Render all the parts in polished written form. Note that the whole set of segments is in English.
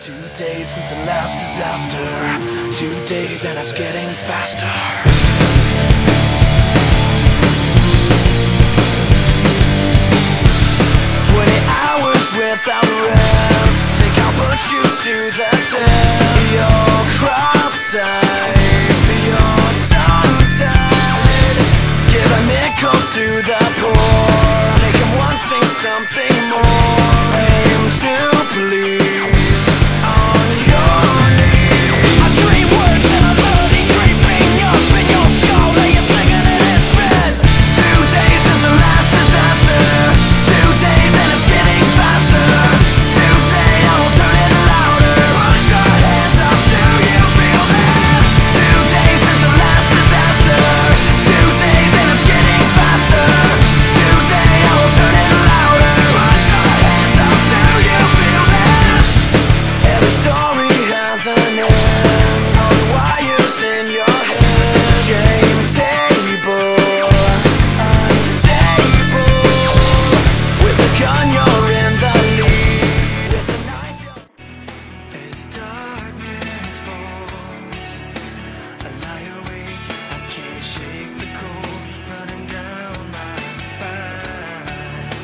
2 days since the last disaster. 2 days and it's getting faster. 20 hours without rest. Think I'll put you to the test. You're cross-eyed, you're tongue-tied. Give a nickel to the poor. Make him want sing something more. Aim to please on your knees. I dream words and a melody creeping up in your skull. Now you're singing in its bed. 2 days since the last disaster. 2 days and it's getting faster. Today I will turn it louder. Put your hands up, do you feel this? 2 days since the last disaster. 2 days and it's getting faster. Today I will turn it louder. Put your hands up, do you feel this? Every story has an end. All the wires in your head. Game table, unstable. With a gun you're in the lead. With a knife you're... As darkness falls, I lie awake, I can't shake the cold running down my spine.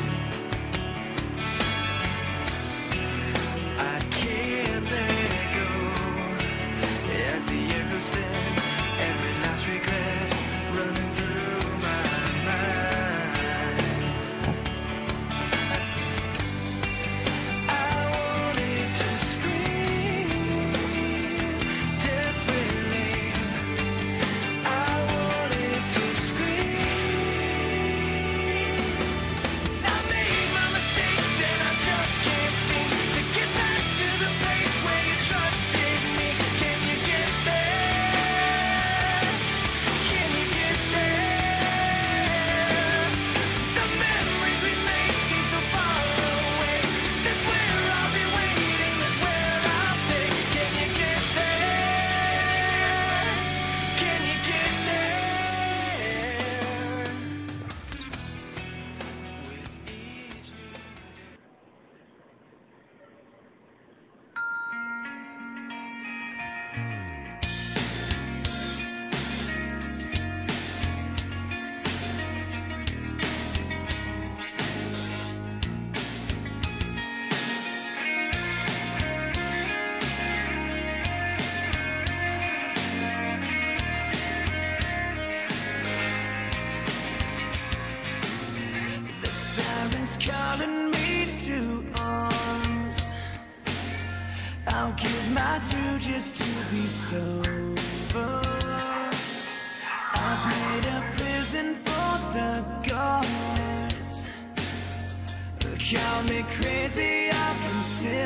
I can't let go as the air goes thin. Every last regret running through my mind. I wanted to scream desperately. I wanted to scream. I made my mistakes and I just can't seem to get back to the place where you trusted me. Can you get there? Can you get there? The memories we made seem so far away. That's where I'll be waiting, that's where I'll stay. Can you get there? Can you get there? With each new day. The sirens calling me to arms. I'll give my two just to be sober. I've made a prison for the gods. Call me crazy, I'll consider.